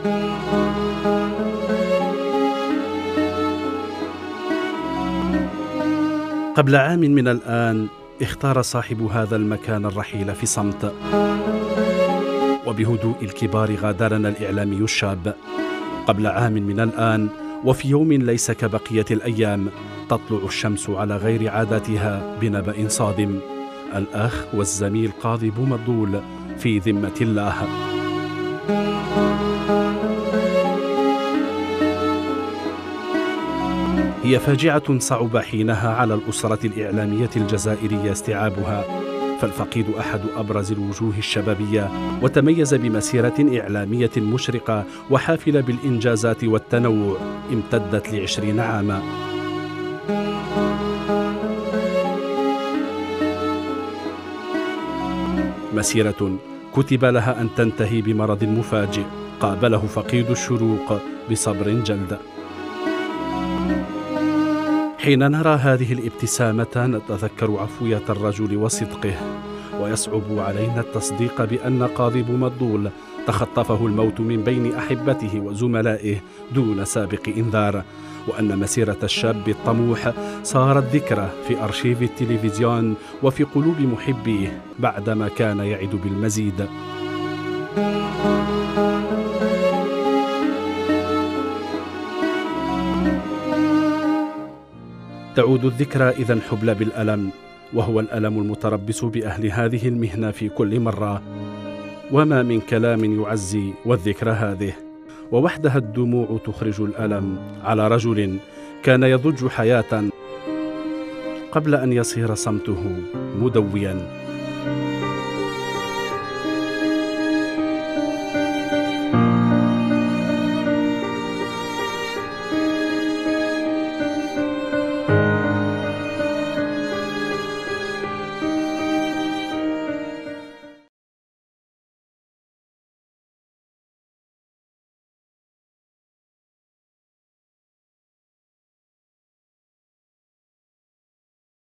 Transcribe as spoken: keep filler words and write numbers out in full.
قبل عام من الآن اختار صاحب هذا المكان الرحيل في صمت، وبهدوء الكبار غادرنا الإعلامي الشاب. قبل عام من الآن وفي يوم ليس كبقية الأيام تطلع الشمس على غير عاداتها بنبأ صادم: الأخ والزميل قاضي بومدول في ذمة الله. هي فاجعة صعب حينها على الأسرة الإعلامية الجزائرية استيعابها، فالفقيد أحد أبرز الوجوه الشبابية، وتميز بمسيرة إعلامية مشرقة وحافلة بالإنجازات والتنوع امتدت لعشرين عاما. مسيرة كتب لها أن تنتهي بمرض مفاجئ قابله فقيد الشروق بصبر جلد. حين نرى هذه الابتسامة نتذكر عفوية الرجل وصدقه، ويصعب علينا التصديق بأن قاضي بومدول تخطفه الموت من بين أحبته وزملائه دون سابق إنذار، وأن مسيرة الشاب الطموح صارت ذكرى في أرشيف التلفزيون وفي قلوب محبيه بعدما كان يعد بالمزيد. تعود الذكرى إذن حبلى بالألم، وهو الألم المتربص بأهل هذه المهنة في كل مرة. وما من كلام يعزي والذكرى هذه، ووحدها الدموع تخرج الألم على رجل كان يضج حياة قبل أن يصير صمته مدويا.